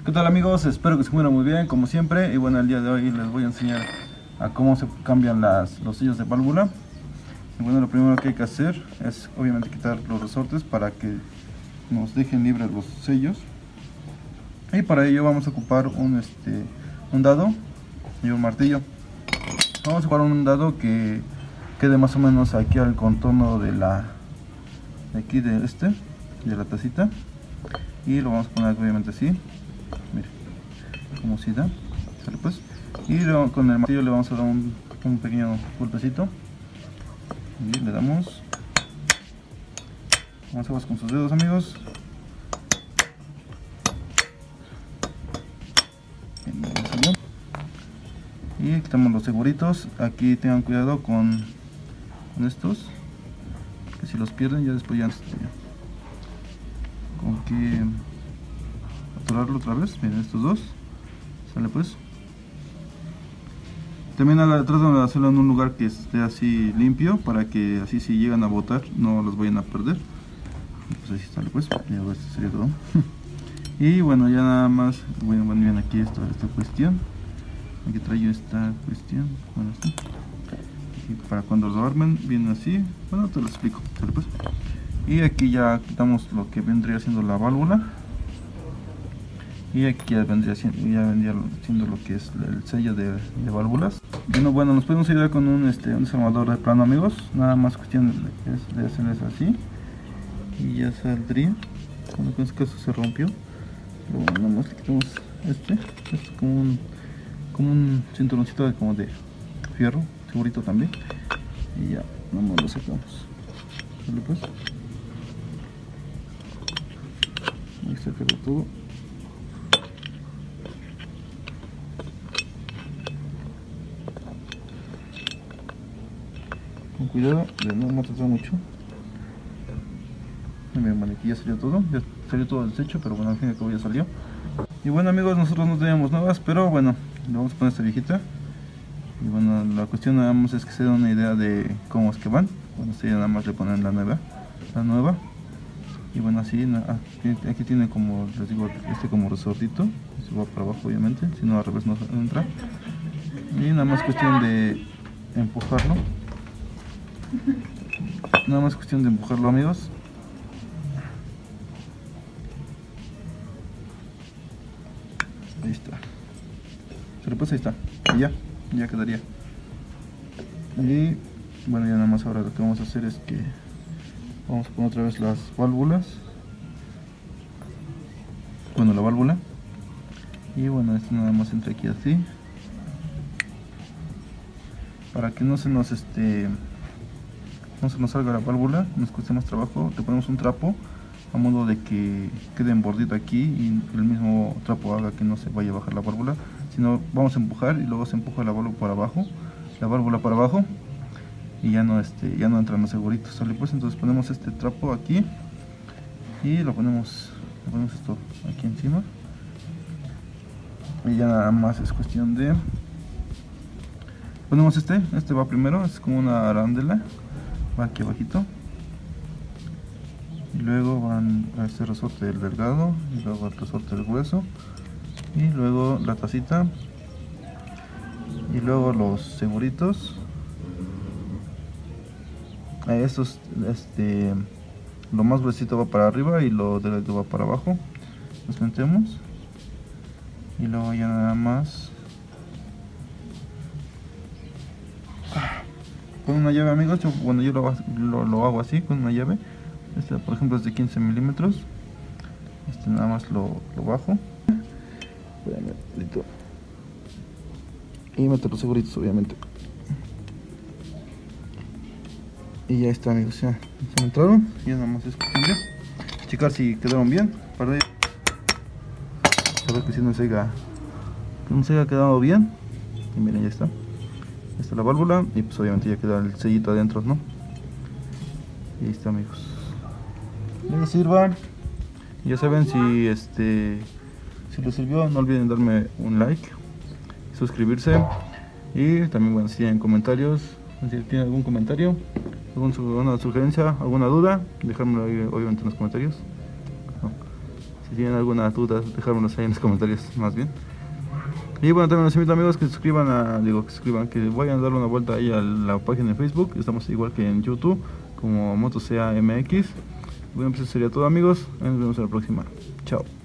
¿Qué tal amigos? Espero que se encuentren muy bien como siempre. Y bueno, el día de hoy les voy a enseñar a cómo se cambian los sellos de válvula. Y bueno, lo primero que hay que hacer es obviamente quitar los resortes para que nos dejen libres los sellos. Y para ello vamos a ocupar un dado y un martillo. Vamos a ocupar un dado que quede más o menos aquí al contorno de la la tacita, y lo vamos a poner obviamente así, mire, como si da, ¿sale pues? Y luego con el martillo le vamos a dar un pequeño golpecito y le damos. Vamos con sus dedos, amigos. Ya salió. Y quitamos los seguritos. Aquí tengan cuidado con estos, que si los pierden ya después ya con que atorarlo otra vez. Miren, estos dos, sale pues. También traten de hacerlo en un lugar que esté así limpio, para que así si llegan a botar no los vayan a perder. Pues así sale pues, ya esto sería todo. Y bueno, ya nada más, bueno, bien aquí esta cuestión. Aquí traigo esta cuestión, bueno, y para cuando lo armen viene así. Bueno, te lo explico, ¿sale pues? Y aquí ya quitamos lo que vendría siendo la válvula, y aquí ya vendría siendo lo que es el sello de válvulas. Bueno, nos podemos ayudar con un desarmador de plano, amigos. Nada más cuestión de hacerles así y ya saldría. Bueno, en este caso se rompió, pero bueno, nada más le quitamos esto es como un cinturoncito de fierro, segurito también, y ya nomás lo sacamos. ¿Vale pues? Ahí se quedó todo. Con cuidado de no maltratar mucho. Miren, aquí ya salió todo el desecho, pero bueno, al fin y al cabo ya salió. Y bueno amigos, nosotros no teníamos nuevas, pero bueno, le vamos a poner esta viejita. Y bueno, la cuestión nada más es que se den una idea de cómo es que van. Bueno, así nada más le ponen la nueva. Y bueno, así, aquí tiene, como les digo, como resortito. Se va para abajo obviamente, si no al revés no entra. Y nada más cuestión de empujarlo. Amigos. Ahí está. Pues ahí está. Y ya quedaría. Y bueno, ya nada más ahora lo que vamos a hacer es que vamos a poner otra vez las válvulas. Bueno, la válvula. Y bueno, esto nada más entra aquí así. Para que no se nos salga la válvula, nos cueste más trabajo, le ponemos un trapo a modo de que quede embordito aquí y el mismo trapo haga que no se vaya a bajar la válvula, sino vamos a empujar y luego se empuja la válvula para abajo, y ya no entran los seguritos, ¿sale pues? Entonces ponemos este trapo aquí y le ponemos esto aquí encima, y ya nada más es cuestión de ponemos este va primero, es como una arandela, va aquí abajito, y luego van a este resorte del delgado, y luego el resorte del grueso, y luego la tacita, y luego los seguritos. Estos, lo más gruesito va para arriba y lo delgado va para abajo. Los metemos y luego ya nada más con una llave, amigos. Yo lo hago así con una llave. Por ejemplo es de 15 milímetros. Nada más lo bajo y meto los seguritos obviamente, y ya está, amigos, ya se entraron. Y nada más es cuestión de checar si quedaron bien, para saber que si no se haya quedado bien. Y miren, ya está la válvula, y pues obviamente ya queda el sellito adentro, ¿no? Y ahí está, amigos. Les sirva. Ya saben, si les sirvió, no olviden darme un like, suscribirse, y también, bueno, si tienen comentarios, si tienen algún comentario, alguna sugerencia, alguna duda, dejármelo ahí obviamente en los comentarios. Si tienen alguna duda, dejármelos ahí en los comentarios más bien. Y bueno, también los invito, amigos, que se suscriban que vayan a darle una vuelta ahí a la página de Facebook. Estamos igual que en YouTube, como MotoSea MX. Bueno, pues eso sería todo, amigos. Nos vemos en la próxima. Chao.